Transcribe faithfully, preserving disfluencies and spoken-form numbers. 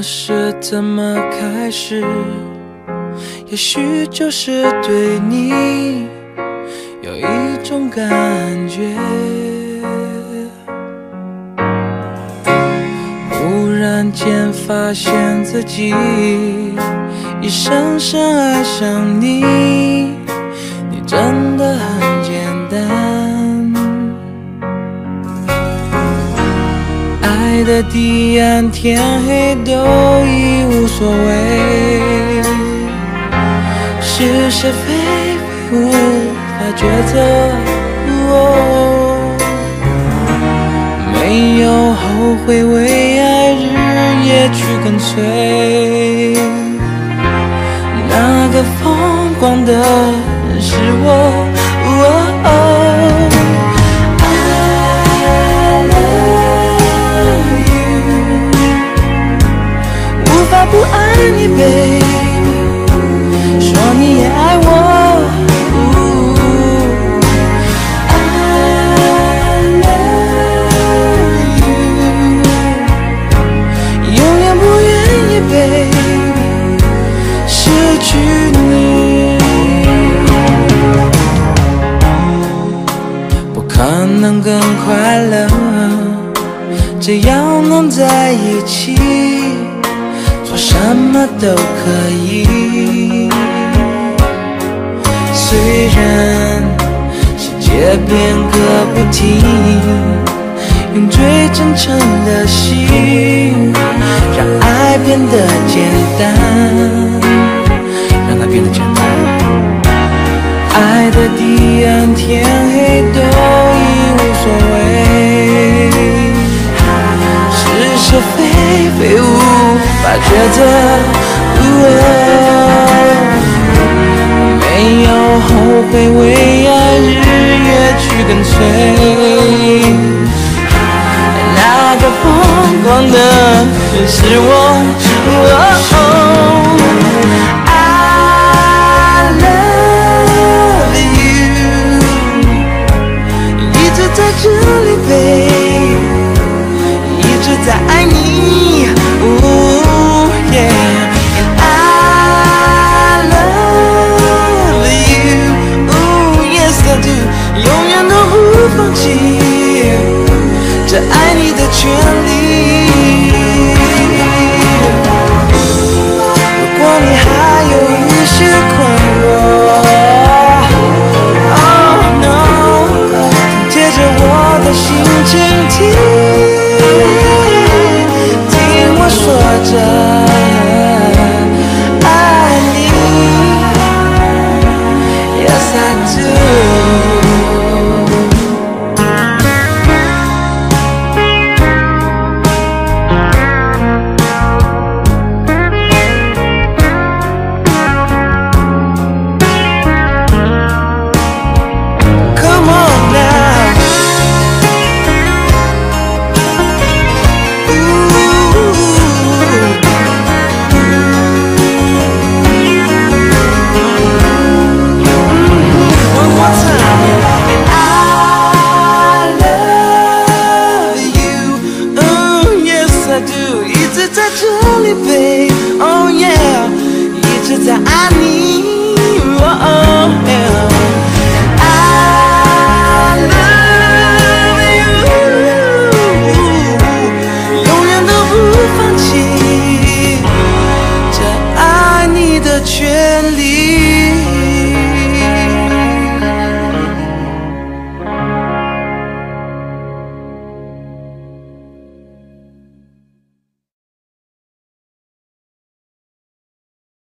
是怎么开始？也许就是对你有一种感觉，忽然间发现自己已深深爱上你，你真的很简单。爱的地暗天黑都已无所谓，是是非非无法抉择，哦，没有后悔，为爱日夜去跟随。那个疯狂的人是我，哦哦不爱你 baby， 说你也爱我，哦 I love you， 永远不愿意 baby 失去你，不可能更快乐，只要能在一起，做什么都可以。虽然世界变个不停，用最真诚的心，让爱变得简单，让它变得简单。爱的地暗天黑都已无所谓，是是非非无法抉择，哦，没有后悔，为爱日夜去跟随。那个疯狂的人是我，哦 I love you， 一直在这里 baby， 一直在爱你，哦 yeah， and I love you， 哦 yes I do， 永远都不放弃这爱你的权利。如果你还有一些困惑 ，Oh no， 接着我的心倾听，听我说着爱你 ，Yes I do。